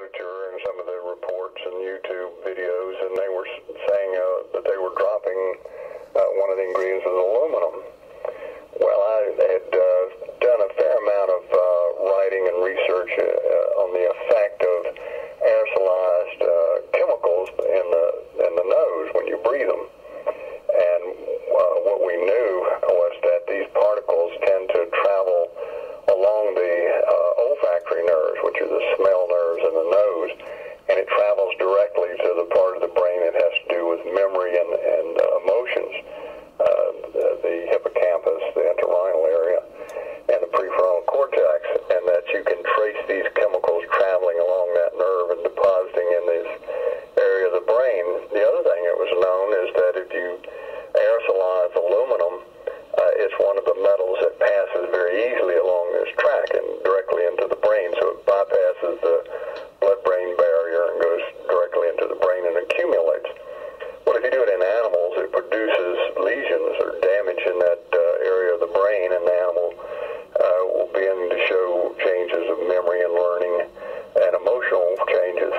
literature and some of the reports and YouTube videos, and they were saying that they were dropping one of the ingredients was aluminum. Well, I had done a fair amount of writing and research on the effect of aerosolized chemicals in the nose when you breathe them. And what we knew was that these particles tend to travel along the olfactory nerves, which are the smell nerves in the nose, and it travels directly to the part of the brain that has to do with memory and emotions, the hippocampus, the entorhinal area, and the prefrontal cortex, and that you can trace these chemicals traveling along that nerve and depositing in this area of the brain. The other thing that was known is that if you aerosolize aluminum, it's one of the metals that passes very easily along this track and directly into the brain, so it bypasses the blood-brain barrier and goes directly into the brain and accumulates. Well, if you do it in animals, it produces lesions or damage in that area of the brain, and the animal will begin to show changes of memory and learning and emotional changes.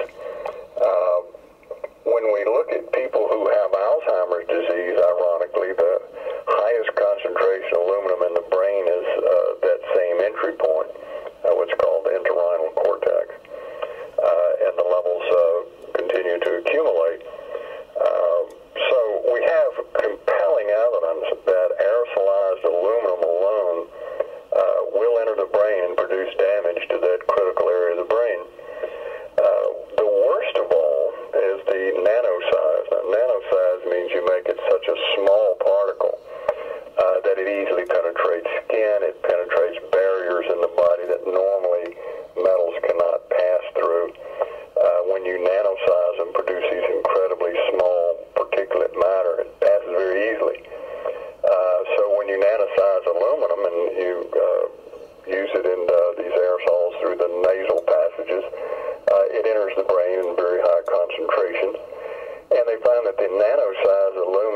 When we look at people who have Alzheimer's disease, ironically, the highest concentration of aluminum in the brain is that same entry point, what's called the entorhinal cortex, and the levels continue to accumulate. So we have compelling evidence that aerosolized aluminum alone will enter the brain and produce damage to that critical area of the brain. The worst of all is the nanosize. Now, nanosize means you make it such a small particle that it easily penetrates skin, it penetrates barriers in the body that normally metals cannot pass through. When you nanosize and produce these incredibly small particulate matter, it passes very easily. So when you nanosize aluminum and you use it in these aerosols through the nasal passages, it enters the brain in very high concentrations. And they found that the nanosized aluminum